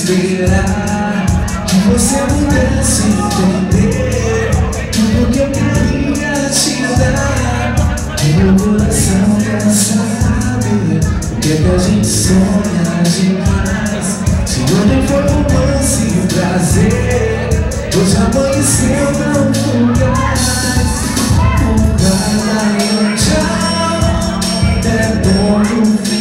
esperar que você pudesse entender tudo que eu queria te dar. Que meu coração quer saber o que é que a gente sonha demais. Se ontem foi romance e prazer, hoje amanheceu tão fugaz. Um tchau, é bom no fim.